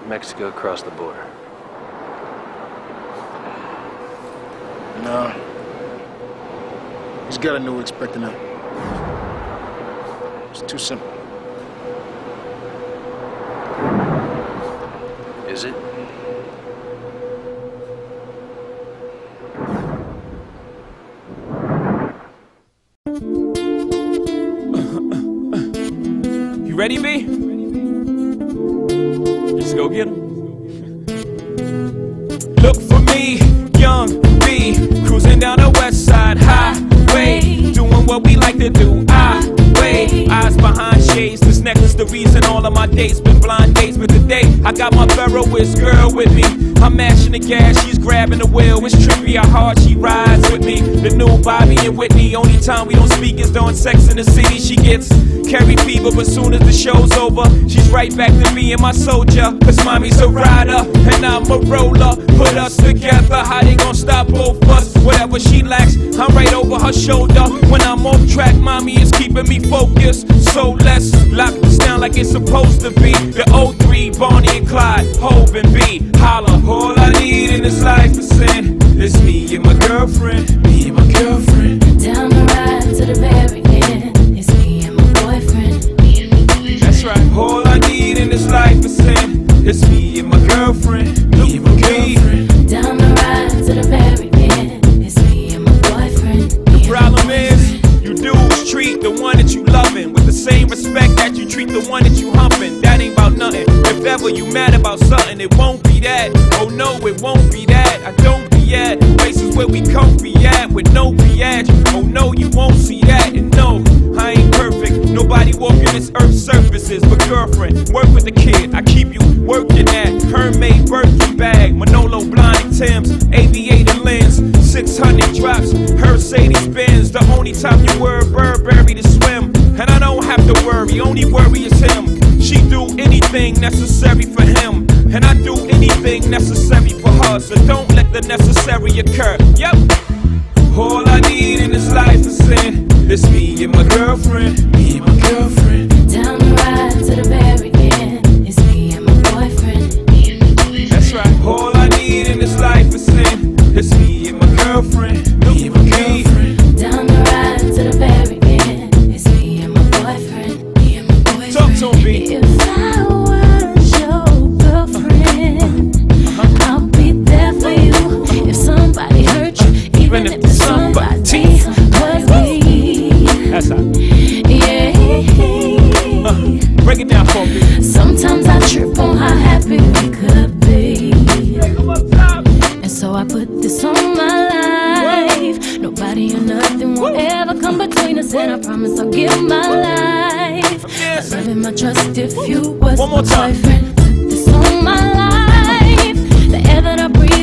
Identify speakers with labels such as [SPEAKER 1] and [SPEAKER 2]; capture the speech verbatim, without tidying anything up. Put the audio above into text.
[SPEAKER 1] Mexico across the border.
[SPEAKER 2] No. He's got a new expecting it. It's too simple.
[SPEAKER 1] Is it?
[SPEAKER 3] You ready, B? Let's go get him. Look for me, young B, cruising down the west side highway, doing what we like to do. I wait, eyes behind shades. This necklace the reason all of my dates been blind dates, but today I got my Ferroist girl with me. I'm mashing the gas, she's grabbing the wheel. It's trippy how hard she rides with me. The new Bobby and Whitney. Only time we don't speak is during Sex in the City. She gets carry fever, but soon as the show's over, she's right back to me and my soldier. Cause mommy's a rider and I'm a roller. Put us together, how they gon' stop both us? Whatever she lacks, I'm right over her shoulder. When I'm off track, mommy is keeping me focused. So let's lock this down like it's supposed to be. The oh three, Bonnie and Clyde, Hov and B. Holla, all I need in this life is sin. It's me and my girlfriend, me and my girlfriend.
[SPEAKER 4] Down the ride to the very end. It's me and my boyfriend, me and my boyfriend.
[SPEAKER 3] That's right, all I need in this life is sin. It's me and my girlfriend, me and my girlfriend.
[SPEAKER 4] Down the ride to the very end. It's me and my boyfriend.
[SPEAKER 3] The problem is, you dudes treat the one that you loving with the same respect that you treat the one that you humping. That ain't about nothing. If ever you mad about something, it won't be that. Oh no, it won't be that. I don't be at places where we comfy at with no biatch. Oh no, you won't see that. And no, I ain't perfect. Nobody walking this earth's surfaces. But girlfriend, work with the kid. I keep you working at Hermès Birkin bag, Manolo Blahnik Tim's, aviator lens, six hundred drops, Mercedes Benz. The only time you wear a Burberry to swim, and I don't have to worry. Only worry is him. She do anything necessary for him, and I do anything necessary for her. So don't let the necessary occur. Yep. All I need in this life is sin. It's me and my girlfriend, me and my girlfriend.
[SPEAKER 4] Down the ride to the very end. It's me and my boyfriend, me and my boyfriend.
[SPEAKER 3] That's right. All I need in this life is sin. It's me and my girlfriend, me and my girlfriend.
[SPEAKER 4] Down the ride to the very end. It's me and my boyfriend, me and my boyfriend.
[SPEAKER 3] Talk to me.
[SPEAKER 4] If I was your girlfriend, uh-huh. I'll be there for you. If somebody hurt you, even, even if the somebody was me.
[SPEAKER 3] That's how.
[SPEAKER 4] Yeah.
[SPEAKER 3] Uh, break it down for me.
[SPEAKER 4] Sometimes I trip on how happy we could be, and so I put this on my life. Nobody or nothing will ever come between us, and I promise I'll give my life, my love and my trust if you was my boyfriend. Put this on my life. The air that I breathe